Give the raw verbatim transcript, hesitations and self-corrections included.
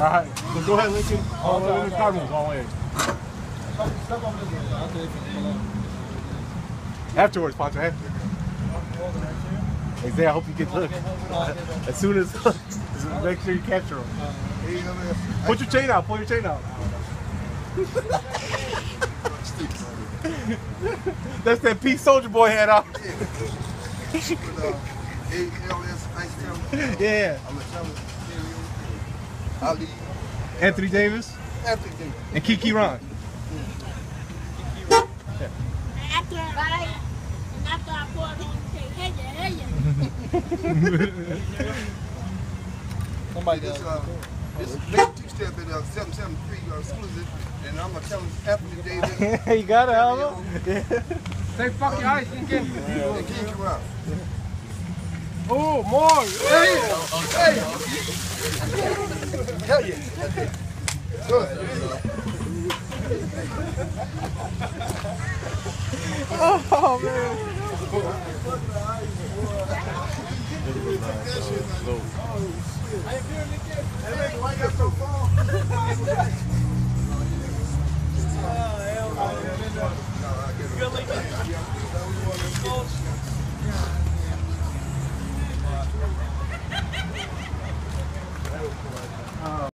All right, so go ahead, Lincoln. Oh, oh, oh, the Cardinals all way. Afterwards, Poncho, after. Exactly, I hope you get looked. As soon as, make sure you capture them. Put your chain out, pull your chain out. That's that Pete Soldier Boy hat out. A L S, yeah. Ali. Anthony Davis. Anthony Davis. And Kiki Ron. After I, and after I pour it on, say, hey, yeah, hey, yeah. Somebody this, uh, this big two-step at uh, seven seven three uh, exclusive, and I'm going to tell him Anthony Davis. You got it, Alva? Yeah. Say fuck your ice and get And Kiki Ron. Oh, more! Hey! Hey! Hell yeah! Good. Oh, man. Oh, shit.